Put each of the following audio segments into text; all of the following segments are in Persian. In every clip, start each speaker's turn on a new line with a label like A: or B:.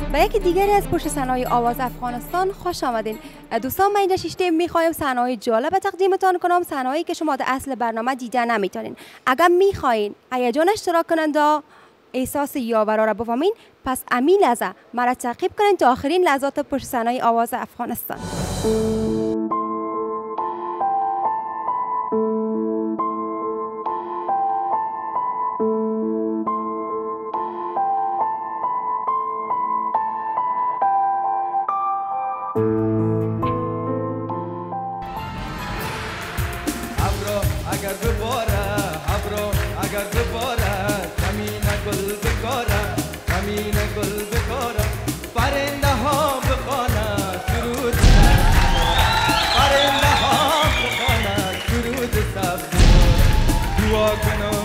A: به یکی دیگری از پشت صحنه‌های آواز افغانستان خوش آمدین. دوستان، من اینجا شیشته میخوایم صحنه‌های جالب تقدیمتان کنم، صحنه‌هایی که شما در اصل برنامه دیده نمیتونین. اگر میخواین هیجان اشتراک کننده احساس یاورا را بفهمین، پس امی لحظه مرا تعقیب کنین تا آخرین لحظات پشت صحنه‌های آواز افغانستان.
B: اگر بباره ابرو اگر بباره زمین گل بکاره زمین گل بکاره پرنده ها بخوانه درود پرنده ها بخوانه درود سبز دعا کنم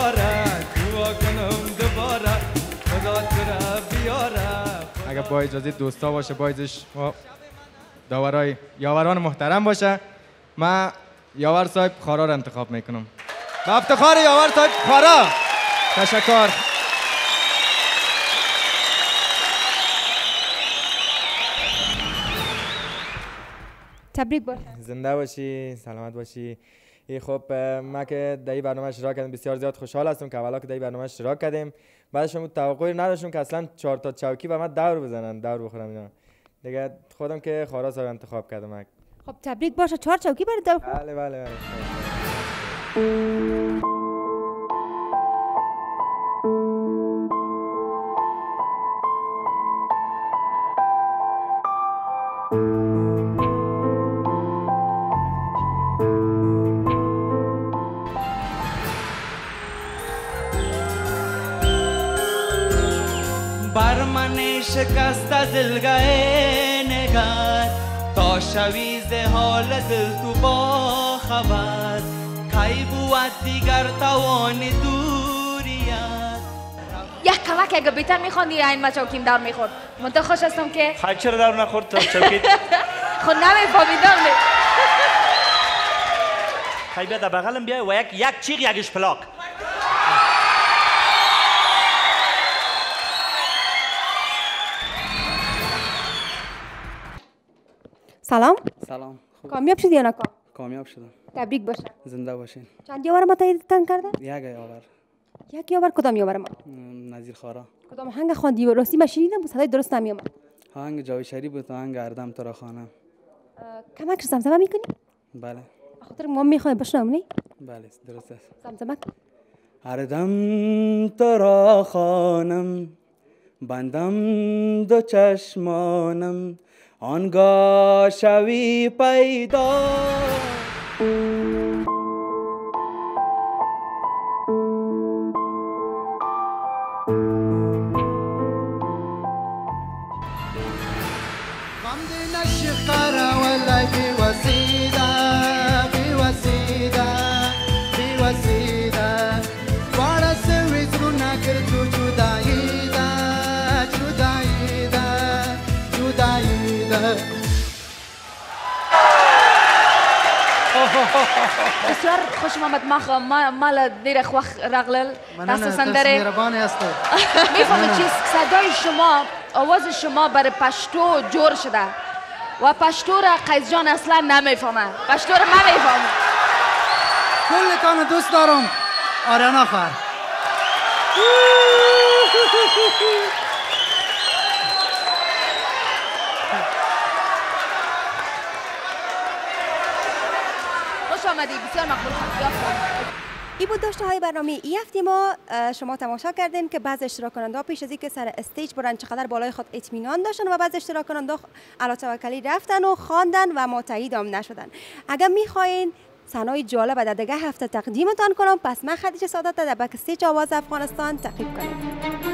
B: دوباره خدا تره بیاره. اگر با اجازه دوستا باشه با اجازه داورای یاوران محترم باشه، من یاور صاحب خارا را انتخاب میکنم. با افتخار یاور صاحب خارا. تشکر.
A: تبریک باشه.
C: زنده باشی، سلامت باشی. خب ما که در این برنامه اشتراک کردیم بسیار زیاد خوشحال هستم که اولا که در این برنامه اشتراک کردیم، بعدش هم توقعی نداشتم که اصلا 4 تا چوکی به من دور بزنن، دور بخورم اینا. دیگه خودم که خارا صاحب انتخاب کردم.
A: خب تبریک باشه. 4 چوکی برای دور.
C: بله.
B: بر من شکست دلگاه نگار تا شویز حال دل تو با خبر کی بود دیگر توان دوریت.
D: یک کلک اگه بیتر میخوندی این ما چوکیم دور میخورد. منطقه خوش هستم که
E: خیلی چرا دور نخورد تا چوکید
D: خود نمیفهمیدم.
E: خیلی بیا در بغلم بیای و یک چیغ یکش پلاک.
A: سلام.
F: سلام.
A: کامیاب شدی یا نه؟
F: کامیاب شدم.
A: تبریک باشه.
F: زنده باشین.
A: چند یاور ما تاییدتان کرده؟
F: یک یاور.
A: یک یاور. کدام یاور ما؟
F: نظیر خارا.
A: کدام آهنگ خواندی و راستی من شنیدم صدای درست نمیومد.
F: آهنگ جاوید شریف بود، آهنگ اردم تو را خوانم.
A: کمک زمزمه میکنی؟
F: بله.
A: خاطر ما میخوایم بشنوم نه؟
F: بله درست است.
A: زمزمه کن.
F: اردم تو را خوانم بندم دو چشمانم آنگاه شوی پیدا.
D: بسیار خوشم آمد. مال دیر خوخ رغلل
G: خصوصا داره مهربانی هستی.
D: میفهمید چیز صدای شما، آواز شما برای پشتو جور شده و پشتو را قیس جان اصلا نمیفهمه. پشتو را نمیفهمه.
G: کلتان دوست دارم. آریانا خواهر.
D: بسیار مقبول شد.
A: این بود داشته های برنامه ای هفته ما. شما تماشا کردین که بعض اشتراک کننده پیش از اینکه سر استیج برن چقدر بالای خود اطمینان داشتن و بعض اشتراک کننده علی توکلی رفتن و خواندن و متعهد هم نشدن. اگر میخواین صحنه‌های جالب در دیگه هفته تقدیمتان کنم، پس من خدیجه سادات در بک استیج آواز افغانستان تعقیب کنید.